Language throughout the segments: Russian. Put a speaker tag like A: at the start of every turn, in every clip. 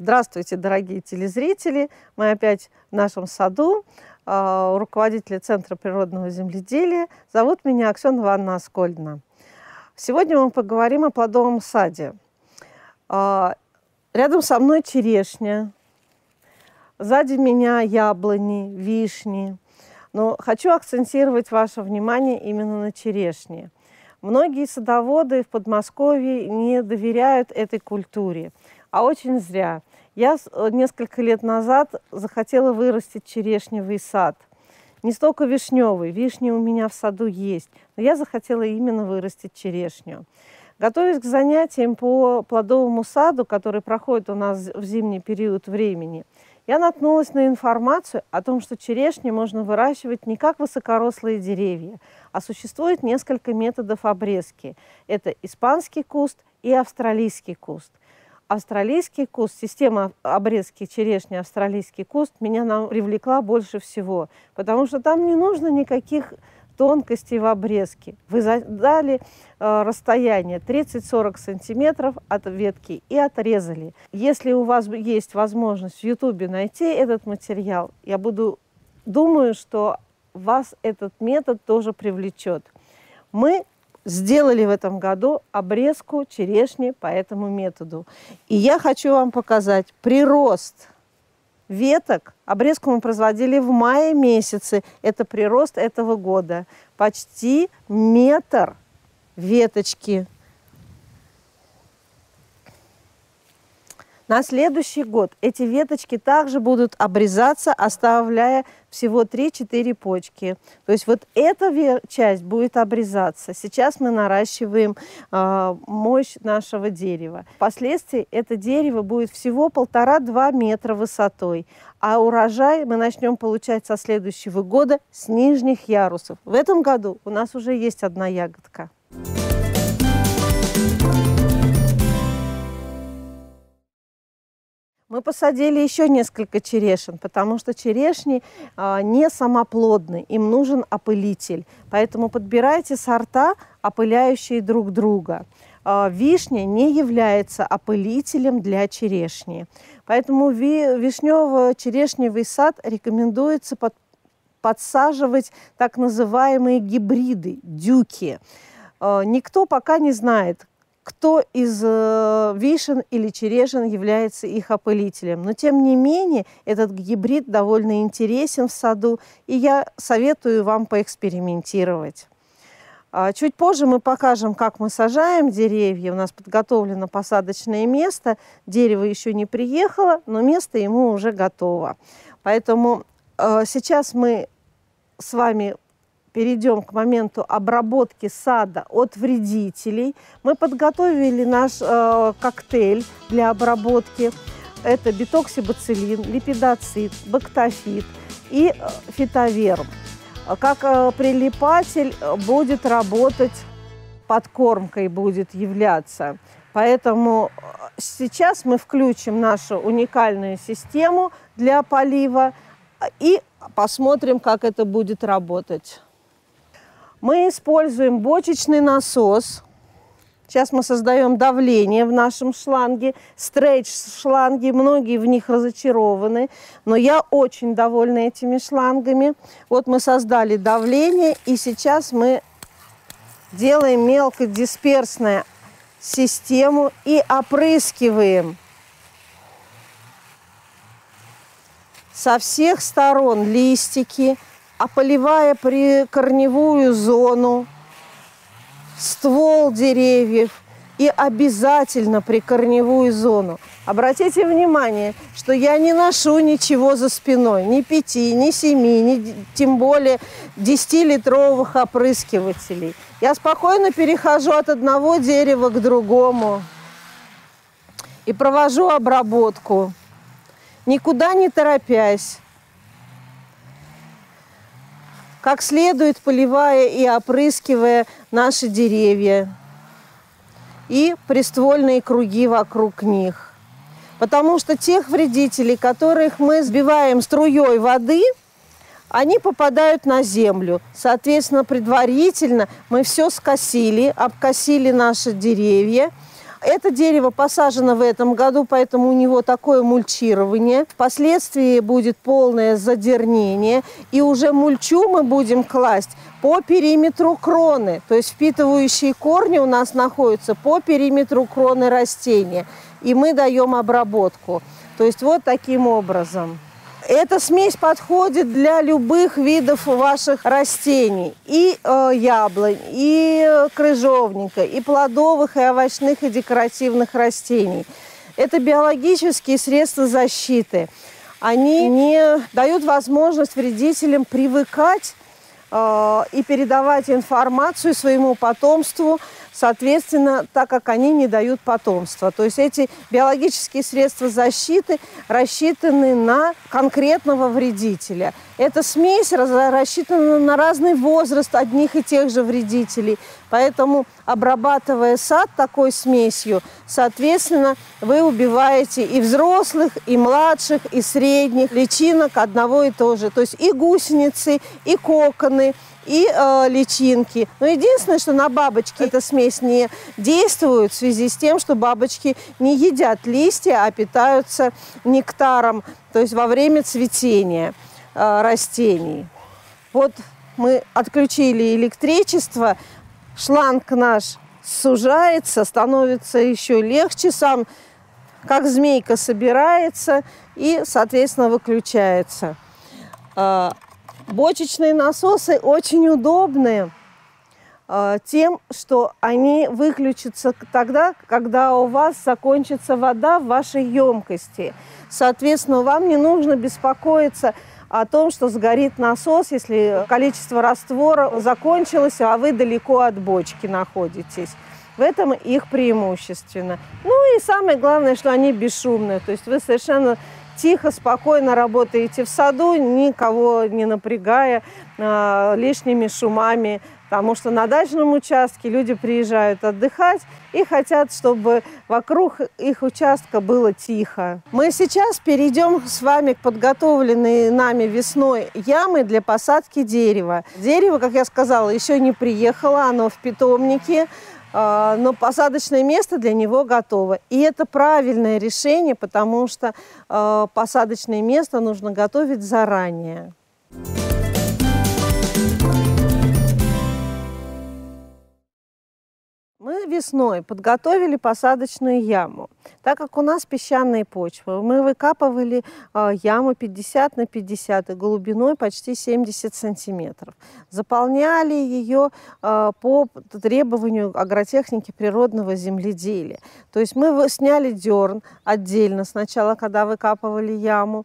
A: Здравствуйте, дорогие телезрители! Мы опять в нашем саду. Руководитель Центра природного земледелия. Зовут меня Аксёна Ивановна Аскольдовна. Сегодня мы поговорим о плодовом саде. Рядом со мной черешня. Сзади меня яблони, вишни. Но хочу акцентировать ваше внимание именно на черешне. Многие садоводы в Подмосковье не доверяют этой культуре, а очень зря. Я несколько лет назад захотела вырастить черешневый сад. Не столько вишневый, вишни у меня в саду есть, но я захотела именно вырастить черешню. Готовясь к занятиям по плодовому саду, который проходит у нас в зимний период времени, я наткнулась на информацию о том, что черешню можно выращивать не как высокорослые деревья, а существует несколько методов обрезки. Это испанский куст и австралийский куст. Австралийский куст, система обрезки черешни австралийский куст меня привлекла больше всего, потому что там не нужно никаких тонкостей в обрезке. Вы задали расстояние 30-40 сантиметров от ветки и отрезали. Если у вас есть возможность в YouTube найти этот материал, я думаю, что вас этот метод тоже привлечет. Мы сделали в этом году обрезку черешни по этому методу. И я хочу вам показать прирост веток. Обрезку мы производили в мае месяце. Это прирост этого года. Почти метр веточки. На следующий год эти веточки также будут обрезаться, оставляя всего 3-4 почки. То есть вот эта часть будет обрезаться. Сейчас мы наращиваем мощь нашего дерева. Впоследствии это дерево будет всего 1,5–2 метра высотой. А урожай мы начнем получать со следующего года с нижних ярусов. В этом году у нас уже есть одна ягодка. Мы посадили еще несколько черешин, потому что черешни не самоплодны, им нужен опылитель. Поэтому подбирайте сорта, опыляющие друг друга. Вишня не является опылителем для черешни. Поэтому вишнево-черешневый сад рекомендуется подсаживать так называемые гибриды, дюки. Никто пока не знает, кто из вишен или черешин является их опылителем. Но, тем не менее, этот гибрид довольно интересен в саду, и я советую вам поэкспериментировать. Чуть позже мы покажем, как мы сажаем деревья. У нас подготовлено посадочное место. Дерево еще не приехало, но место ему уже готово. Поэтому сейчас мы с вами перейдем к моменту обработки сада от вредителей. Мы подготовили наш коктейль для обработки. Это бетоксибациллин, липидоцид, бактофит и фитоверм. Как прилипатель будет работать, подкормкой будет являться. Поэтому сейчас мы включим нашу уникальную систему для полива и посмотрим, как это будет работать. Мы используем бочечный насос. Сейчас мы создаем давление в нашем шланге, стрейч-шланги. Многие в них разочарованы, но я очень довольна этими шлангами. Вот мы создали давление, и сейчас мы делаем мелкодисперсную систему и опрыскиваем со всех сторон листики, поливая прикорневую зону, ствол деревьев и обязательно прикорневую зону. Обратите внимание, что я не ношу ничего за спиной, ни 5, ни 7, ни тем более 10-литровых опрыскивателей. Я спокойно перехожу от одного дерева к другому и провожу обработку, никуда не торопясь, как следует поливая и опрыскивая наши деревья и приствольные круги вокруг них. Потому что тех вредителей, которых мы сбиваем струей воды, они попадают на землю. Соответственно, предварительно мы все скосили, обкосили наши деревья, Это дерево посажено в этом году, поэтому у него такое мульчирование. Впоследствии будет полное задернение, и уже мульчу мы будем класть по периметру кроны. То есть впитывающие корни у нас находятся по периметру кроны растения. И мы даем обработку. То есть вот таким образом. Эта смесь подходит для любых видов ваших растений. И яблонь, и крыжовника, и плодовых, и овощных, и декоративных растений. Это биологические средства защиты. Они не дают возможность вредителям привыкать и передавать информацию своему потомству, соответственно, так как они не дают потомства. То есть эти биологические средства защиты рассчитаны на конкретного вредителя. Эта смесь рассчитана на разный возраст одних и тех же вредителей. Поэтому, обрабатывая сад такой смесью, соответственно, вы убиваете и взрослых, и младших, и средних личинок одного и того же. То есть и гусеницы, и коконы, и личинки. Но единственное, что на бабочки эта смесь не действует в связи с тем, что бабочки не едят листья, а питаются нектаром, то есть во время цветения растений. Вот мы отключили электричество, шланг наш сужается, становится еще легче, сам как змейка собирается и, соответственно, выключается. Бочечные насосы очень удобные тем, что они выключатся тогда, когда у вас закончится вода в вашей емкости. Соответственно, вам не нужно беспокоиться о том, что сгорит насос, если количество раствора закончилось, а вы далеко от бочки находитесь. В этом их преимущественно. Ну и самое главное, что они бесшумные. То есть вы совершенно тихо, спокойно работаете в саду, никого не напрягая лишними шумами. Потому что на дачном участке люди приезжают отдыхать и хотят, чтобы вокруг их участка было тихо. Мы сейчас перейдем с вами к подготовленной нами весной ямы для посадки дерева. Дерево, как я сказала, еще не приехало, оно в питомнике, но посадочное место для него готово. И это правильное решение, потому что посадочное место нужно готовить заранее. Мы весной подготовили посадочную яму. Так как у нас песчаные почвы, мы выкапывали яму 50 на 50 и глубиной почти 70 сантиметров. Заполняли ее по требованию агротехники природного земледелия. То есть мы сняли дерн отдельно сначала, когда выкапывали яму.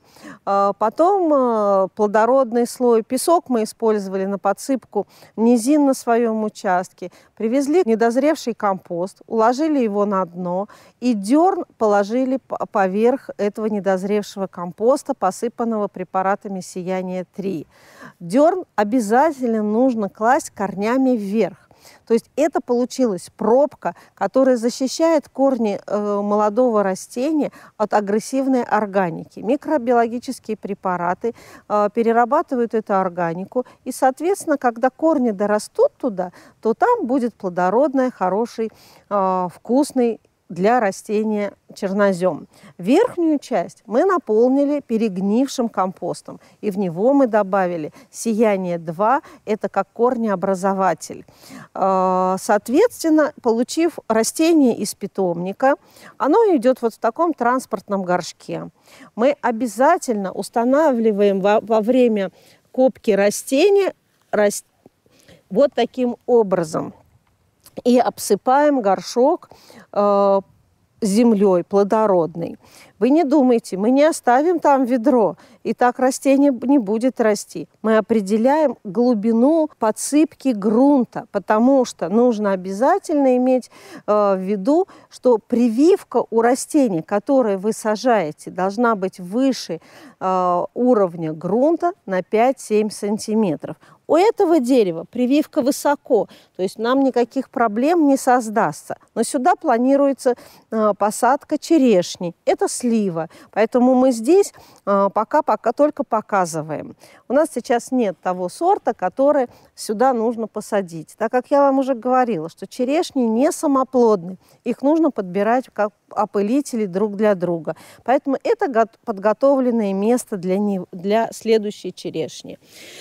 A: Потом плодородный слой. Песок мы использовали на подсыпку низин на своем участке. Привезли недозревший компост, уложили его на дно и дерн положили поверх этого недозревшего компоста, посыпанного препаратами «Сияние-3». Дерн обязательно нужно класть корнями вверх. То есть это получилась пробка, которая защищает корни молодого растения от агрессивной органики. Микробиологические препараты перерабатывают эту органику, и, соответственно, когда корни дорастут туда, то там будет плодородный, хороший, вкусный для растения чернозем. Верхнюю часть мы наполнили перегнившим компостом, и в него мы добавили «Сияние-2», это как корнеобразователь. Соответственно, получив растение из питомника, оно идет вот в таком транспортном горшке. Мы обязательно устанавливаем во время копки растения вот таким образом. И обсыпаем горшок землей плодородной. Вы не думайте, мы не оставим там ведро, и так растение не будет расти. Мы определяем глубину подсыпки грунта, потому что нужно обязательно иметь в виду, что прививка у растений, которые вы сажаете, должна быть выше уровня грунта на 5-7 сантиметров. У этого дерева прививка высоко, то есть нам никаких проблем не создастся. Но сюда планируется посадка черешни. Это слива. Поэтому мы здесь пока пока только показываем. У нас сейчас нет того сорта, который сюда нужно посадить. Так как я вам уже говорила, что черешни не самоплодны, их нужно подбирать как опылители друг для друга. Поэтому это подготовленное место для следующей черешни.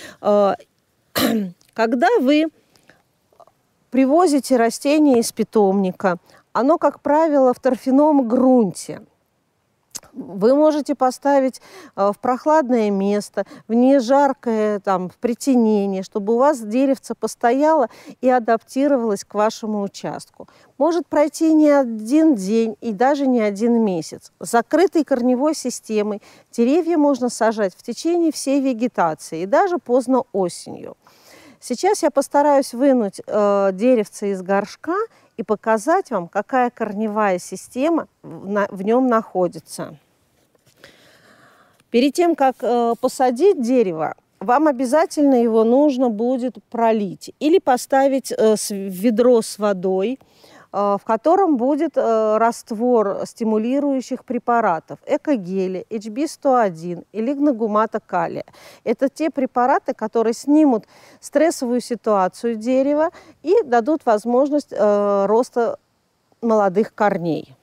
A: Когда вы привозите растение из питомника, оно, как правило, в торфяном грунте. Вы можете поставить в прохладное место, в нежаркое, там, в притенение, чтобы у вас деревце постояло и адаптировалось к вашему участку. Может пройти не один день и даже не один месяц. С закрытой корневой системой деревья можно сажать в течение всей вегетации и даже поздно осенью. Сейчас я постараюсь вынуть деревце из горшка и показать вам, какая корневая система в нем находится. Перед тем, как посадить дерево, вам обязательно его нужно будет пролить или поставить ведро с водой, в котором будет раствор стимулирующих препаратов экогеля, HB101 и лигногумата калия. Это те препараты, которые снимут стрессовую ситуацию дерева и дадут возможность роста молодых корней.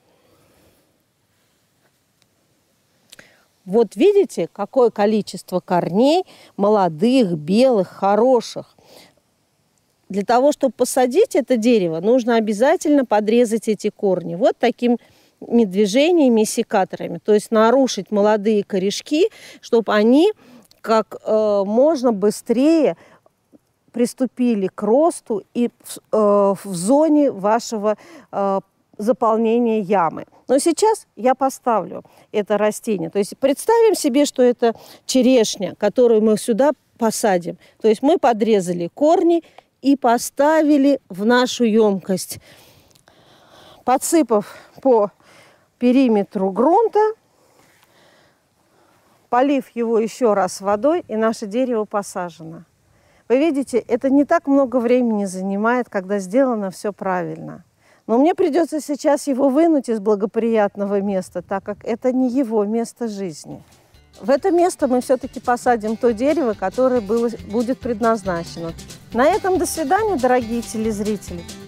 A: Вот видите, какое количество корней молодых, белых, хороших. Для того, чтобы посадить это дерево, нужно обязательно подрезать эти корни вот такими движениями, секаторами. То есть нарушить молодые корешки, чтобы они как можно быстрее приступили к росту и в зоне вашего заполнения ямы. Но сейчас я поставлю это растение. То есть представим себе, что это черешня, которую мы сюда посадим. То есть мы подрезали корни и поставили в нашу емкость, подсыпав по периметру грунта, полив его еще раз водой, и наше дерево посажено. Вы видите, это не так много времени занимает, когда сделано все правильно. Но мне придется сейчас его вынуть из благоприятного места, так как это не его место жизни. В это место мы все-таки посадим то дерево, которое будет предназначено. На этом до свидания, дорогие телезрители.